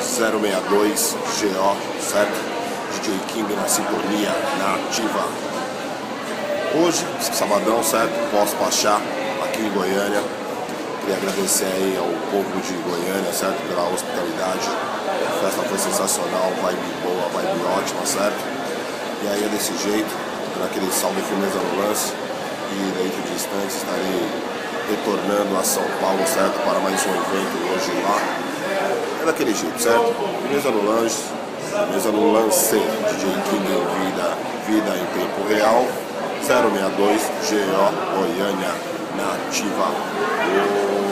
062 GO, certo? DJ King na sintonia, na ativa. Hoje, sabadão, certo? Pós-Pachá, aqui em Goiânia. Queria agradecer aí ao povo de Goiânia, certo? Pela hospitalidade. A festa foi sensacional, vibe boa, vibe ótima, certo? E aí é desse jeito, naquele salve firmeza no lance. E dentro de instantes estarei retornando a São Paulo, certo? Para mais um evento hoje lá. É daquele jeito, certo? Firmeza no lance, firmeza no lance. DJ King em vida em tempo real. 062 GO Goiânia na ativa.